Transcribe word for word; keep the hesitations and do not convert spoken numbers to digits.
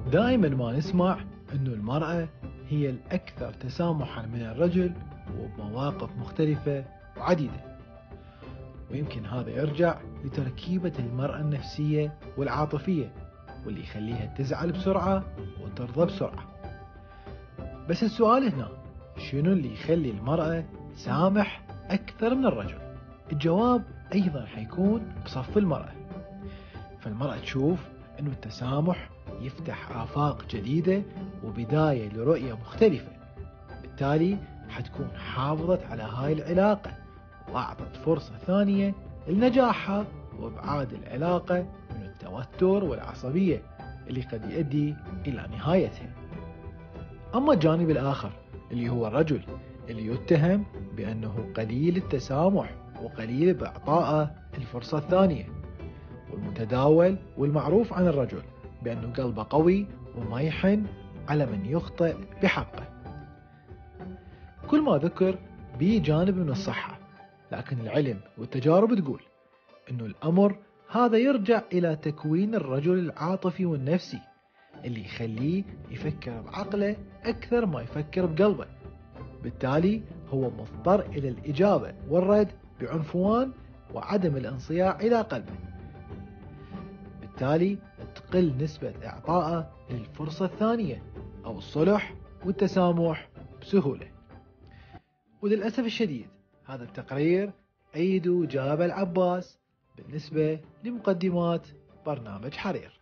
دائما ما نسمع أنه المرأة هي الأكثر تسامحا من الرجل وبمواقف مختلفة وعديدة، ويمكن هذا يرجع لتركيبة المرأة النفسية والعاطفية واللي يخليها تزعل بسرعة وترضى بسرعة. بس السؤال هنا، شنو اللي يخلي المرأة تسامح أكثر من الرجل؟ الجواب أيضا حيكون بصف المرأة. فالمرأة تشوف أنه التسامح يفتح آفاق جديدة وبداية لرؤية مختلفة، بالتالي حتكون حافظت على هاي العلاقة وأعطت فرصة ثانية لنجاحها وإبعاد العلاقة من التوتر والعصبية اللي قد يؤدي إلى نهايتها. أما الجانب الآخر اللي هو الرجل، اللي يتهم بأنه قليل التسامح وقليل بإعطائه الفرصة الثانية، والمتداول والمعروف عن الرجل بأنه قلبه قوي وما يحن على من يخطئ بحقه. كل ما ذكر به جانب من الصحة، لكن العلم والتجارب تقول أنه الأمر هذا يرجع إلى تكوين الرجل العاطفي والنفسي اللي يخليه يفكر بعقله أكثر ما يفكر بقلبه، بالتالي هو مضطر إلى الإجابة والرد بعنفوان وعدم الانصياع إلى قلبه، بالتالي تقل نسبة إعطائه للفرصة الثانية أو الصلح والتسامح بسهولة. وللأسف الشديد هذا التقرير أيده جابر العباس بالنسبة لمقدمات برنامج حرير.